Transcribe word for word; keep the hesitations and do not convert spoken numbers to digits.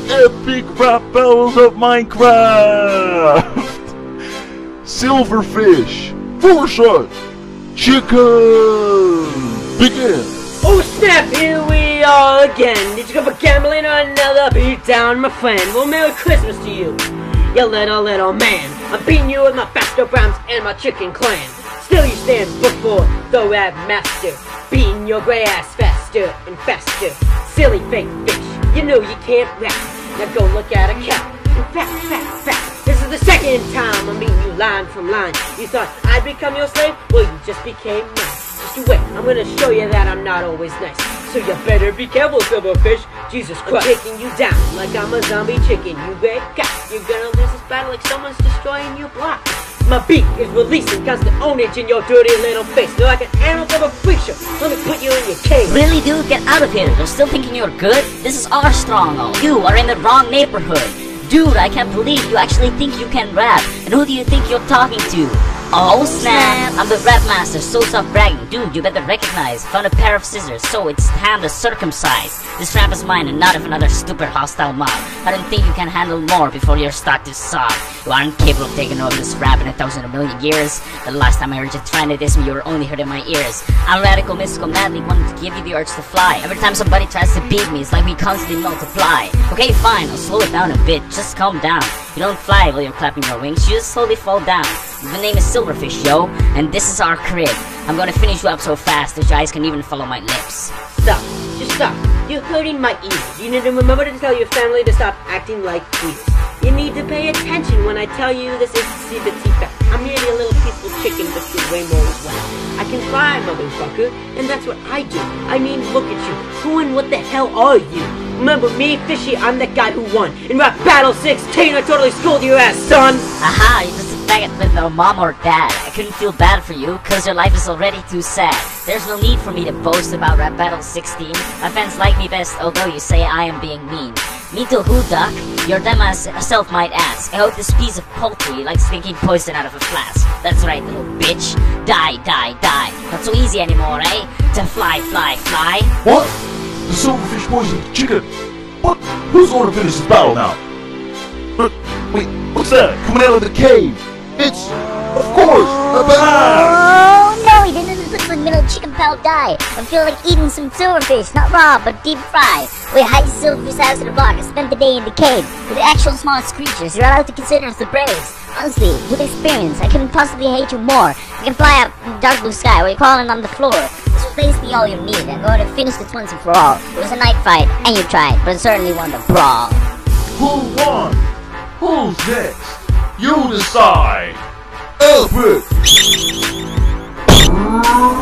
epic rap battles of Minecraft! Silverfish versus chicken! Begin! Oh snap, here we are again. Did you go for gambling or another beatdown, my friend? Well, Merry Christmas to you, you little, little man. I'm beating you with my faster rhymes and my chicken clan. Still you stand before the rap master, beating your grey ass faster and faster. Silly fake fish, you know you can't rap. Now go look at a cow. Fat, fat, fat. This is the second time I'm beating you line from line. You thought I'd become your slave? Well, you just became mine. Just you wait, I'm gonna show you that I'm not always nice. So you better be careful, Silverfish. Jesus Christ. I'm taking you down like I'm a zombie chicken. You great cat. You're gonna lose this battle like someone's destroying your block. My beat is releasing constant ownage in your dirty little face. You're like an animal from a freak show. Let me put you in your cage. Really, dude? Get out of here. You're still thinking you're good? This is our stronghold. You are in the wrong neighborhood. Dude, I can't believe you actually think you can rap. And who do you think you're talking to? Oh snap! I'm the rap master, so stop bragging. Dude, you better recognize. Found a pair of scissors, so it's time to circumcise. This rap is mine and not of another stupid hostile mob. I don't think you can handle more before you start to sob. You aren't capable of taking over this rap in a thousand or million years. The last time I heard you trying to diss me, you were only hurting my ears. I'm radical, mystical, madly wanting to give you the urge to fly. Every time somebody tries to beat me, it's like we constantly multiply. Okay, fine, I'll slow it down a bit, just calm down. You don't fly while you're clapping your wings, you just slowly fall down. The name is Silverfish, yo, and this is our crib. I'm gonna finish you up so fast that your eyes can even follow my lips. Stop, just stop. You're hurting my ears. You need to remember to tell your family to stop acting like queers. You need to pay attention when I tell you this is itsy-bitsy fact. I'm merely a little peaceful chicken, but you're way more as well. I can fly, motherfucker, and that's what I do. I mean, look at you. Who and what the hell are you? Remember me, Fishy? I'm that guy who won. In Rap Battle sixteen, I totally schooled your ass, son! Aha, you're just a faggot with no mom or dad. I couldn't feel bad for you, cause your life is already too sad. There's no need for me to boast about Rap Battle sixteen. My fans like me best, although you say I am being mean. Me too who, duck? Your dumbass self might ask. I hope this piece of poultry likes drinking poison out of a flask. That's right, little bitch. Die, die, die. Not so easy anymore, eh? To fly, fly, fly. What? The Silverfish poisoned the chicken? What? Who's going to finish this battle now? But, wait, what's that? Coming out of the cave? It's, of course, the bat! Oh no, he didn't. It looks like little chicken pal die. I feel like eating some silverfish, not raw, but deep fried. We hiked Silverfish house to the block and spent the day in the cave with the actual smallest creatures. You're allowed to consider us the bravest. Honestly, with experience, I couldn't possibly hate you more. You can fly up in the dark blue sky while you're crawling on the floor. This was basically all you need. I'm going to finish this once and for all. It was a night fight, and you tried, but it certainly won the brawl. Who won? Who's next? You decide! Epic!